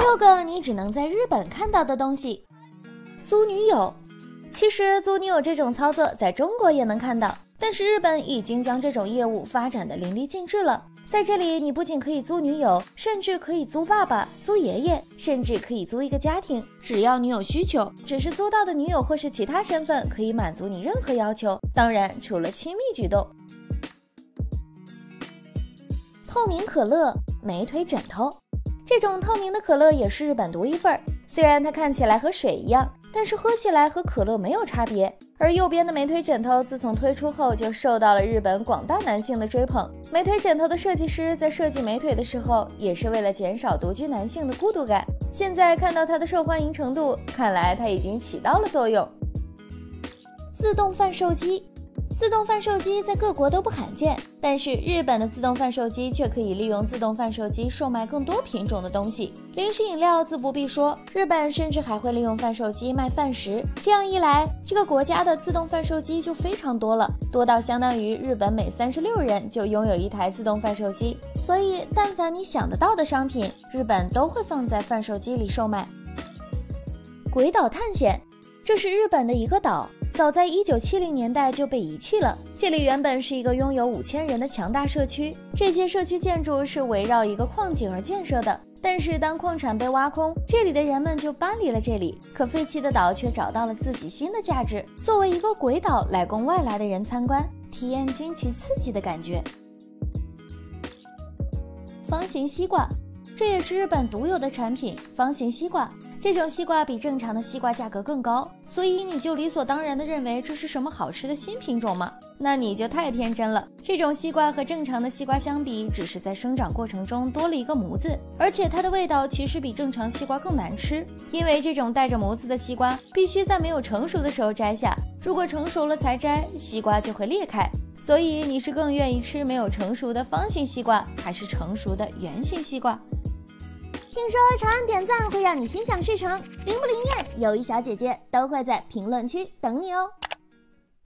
6个你只能在日本看到的东西。租女友。其实租女友这种操作在中国也能看到，但是日本已经将这种业务发展的淋漓尽致了。在这里，你不仅可以租女友，甚至可以租爸爸、租爷爷，甚至可以租一个家庭，只要你有需求，只是租到的女友或是其他身份可以满足你任何要求，当然除了亲密举动。透明可乐、美腿枕头，这种透明的可乐也是日本独一份，虽然它看起来和水一样，但是喝起来和可乐没有差别。而右边的美腿枕头自从推出后就受到了日本广大男性的追捧。美腿枕头的设计师在设计美腿的时候，也是为了减少独居男性的孤独感。现在看到它的受欢迎程度，看来它已经起到了作用。自动贩售机。自动贩售机在各国都不罕见，但是日本的自动贩售机却可以利用自动贩售机售卖更多品种的东西。零食饮料自不必说，日本甚至还会利用贩售机卖饭食。这样一来，这个国家的自动贩售机就非常多了，多到相当于日本每36人就拥有一台自动贩售机。所以但凡你想得到的商品，日本都会放在贩售机里售卖。鬼岛探险，这是日本的一个岛，早在1970年代就被遗弃了。这里原本是一个拥有5000人的强大社区，这些社区建筑是围绕一个矿井而建设的。但是当矿产被挖空，这里的人们就搬离了这里，可废弃的岛却找到了自己新的价值，作为一个鬼岛来供外来的人参观，体验惊奇刺激的感觉。方形西瓜，这也是日本独有的产品，方形西瓜。这种西瓜比正常的西瓜价格更高，所以你就理所当然地认为这是什么好吃的新品种吗？那你就太天真了。这种西瓜和正常的西瓜相比，只是在生长过程中多了一个模子，而且它的味道其实比正常西瓜更难吃，因为这种带着模子的西瓜必须在没有成熟的时候摘下，如果成熟了才摘，西瓜就会裂开。所以你是更愿意吃没有成熟的方形西瓜，还是成熟的圆形西瓜？听说长按点赞会让你心想事成，灵不灵验？友谊小姐姐都会在评论区等你哦。